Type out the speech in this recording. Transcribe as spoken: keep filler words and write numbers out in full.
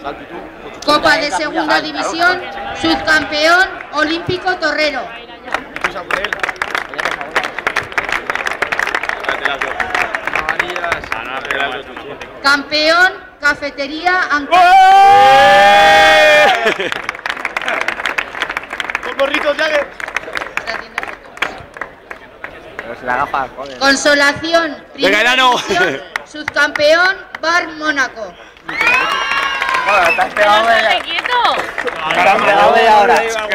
Copa de Segunda División, subcampeón olímpico Torrero. Campeón Cafetería Anca. Con gorritos ya que... Consolación, primera división, subcampeón Bar Mónaco. Bueno, te has pegado de... ¡Quieto! Te has pegado de ahora.